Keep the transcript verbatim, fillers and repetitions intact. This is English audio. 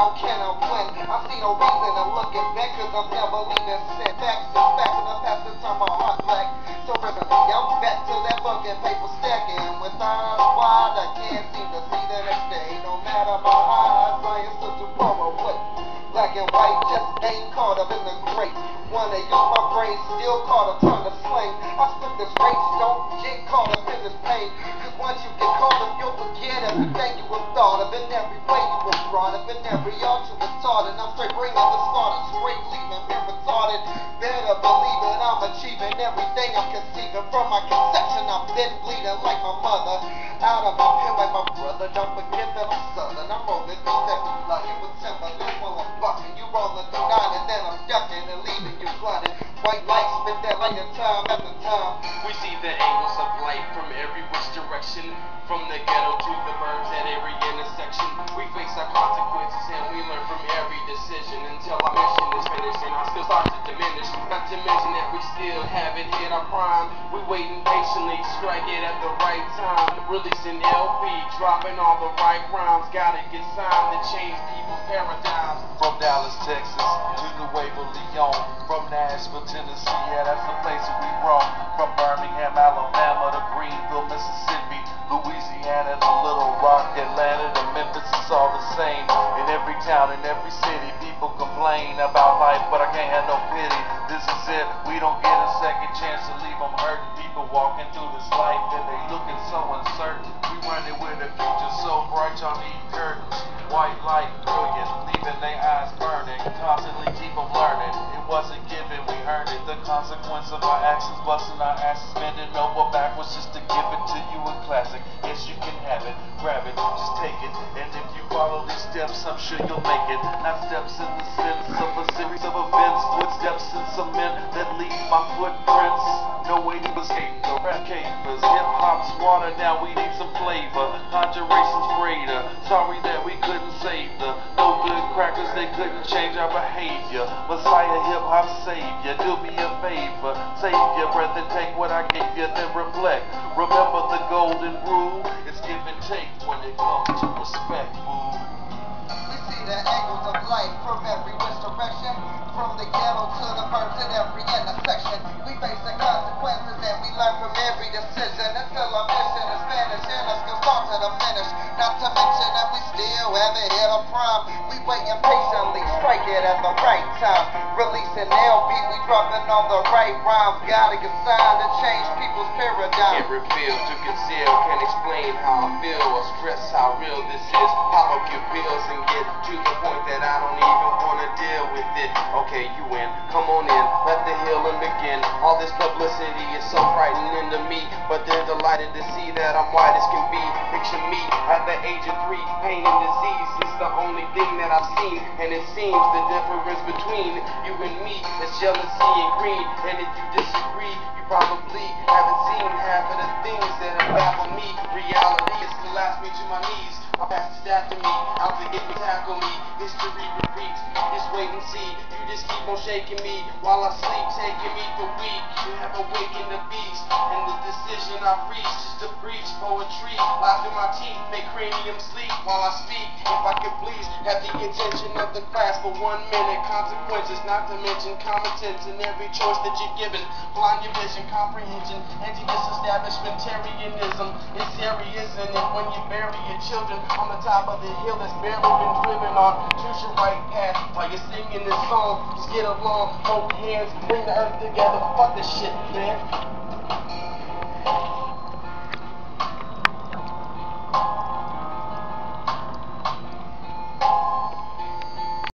how can I win? I see no reason to look at back, cause I'm never leaving sin. Facts is facts, and the past is turn my heart black. So presently, I'm back to that fucking paper stacking. With eyes wide, I can't seem to see the next day. No matter my eyes, science to tomorrow. What? Black and white just ain't caught up in the great. Wanna use my brain, still caught up trying to slang. I split this race, don't get caught up in this pain. Cause once you get caught up, you'll forget everything you have thought of. In every way you were brought up, in every art you was taught. And I'm straight bringing the slaughter, straight leaving me retarded. Better believe it, I'm achieving everything I'm conceiving. From my conception, I've been bleeding like my mother. Out of my pen like my brother, don't forget that I'm southern. I'm rolling through that lucky with Timberland while I'm bucking. You rolling through nine and then I'm ducking and leaving you flooded. White lights spit that like a time after time. We see the angles of light from every which direction. From the ghetto to the burbs at every intersection. We face our consequences and we learn from every decision. Until our mission is finished and our skills start to diminish. Not to mention that we still haven't hit our prime. We waiting patiently, strike it at the right time. Releasing L P, dropping all the right rhymes. Gotta get signed to change people's paradigms. From Dallas, Texas to the Waverly on. From Nashville, Tennessee, yeah, that's the place that we roam. From Birmingham, Alabama to Greenville, Mississippi, Louisiana to Little Rock, Atlanta to Memphis, it's all the same. In every town, in every city, people complain about life, but I can't have no pity. This is it, we don't get a second chance to leave them hurting. People walking through this life and they looking so uncertain. We running with a future so bright, y'all need curtains. White light, brilliant, leaving their eyes burning. Constantly keep them learning. It wasn't given, we earned it. The consequence of our actions, busting our asses, bending over backwards just to give it to you in classic. Yes, you can have it, grab it, just take it. And if you follow these steps, I'm sure you'll make it. Not steps in the sense of a series of events, footsteps in cement that leave my footprints. No way to escape the rap capers. Hip hop's water, now we need some flavor. Conjuration's greater. Sorry that we couldn't save the no good crackers, they couldn't change our behavior. Messiah hip hop savior, do me a favor. Save your breath and take what I gave you, then reflect. Remember the golden rule, it's give and take when it comes to respect, fool. We see the angles of life from every which direction. From the ghetto to the burbs at every intersection. We face the consequences and we learn from every decision. Until our mission is finished and our skills start to diminish. Not to mention that we still haven't hit our prime. We waiting patiently, strike it at the right time. Releasing L P, we dropping all the right rhymes. Gotta get signed to change people's paradigm. Can't reveal to conceal, can't explain how I feel or stress how real this is. Pop up your pills and get to the point that I don't even wanna deal with it. Okay, you in, come on in, let the healing begin. All this publicity is so frightening to me, but they're delighted to see that I'm white as can be. Picture me at the age of three, pain and disease is the only thing that I've seen, and it seems the difference between you and me is jealousy and greed. And if you disagree, you probably haven't seen half of the things that have baffled me. Reality is to last me to my knees. My past is after me, out to get me, tackle me. History repeats, just wait and see. You just keep on shaking me while I sleep, taking me for weak. You have awakened the beast, and the decision I've reached is to preach poetry. Laugh in my teeth, make cranium sleep while I speak. If I could please have the attention of the class for one minute. Consequences, not to mention common sense in every choice that you're given. Blind your vision, comprehension, anti-disestablishmentarianism is serious, and it when you bury your children on the top of the hill that's barely been driven on. Choose your right path while you're singing this song. Just get along, hold hands, bring the earth together. Fuck this shit, man.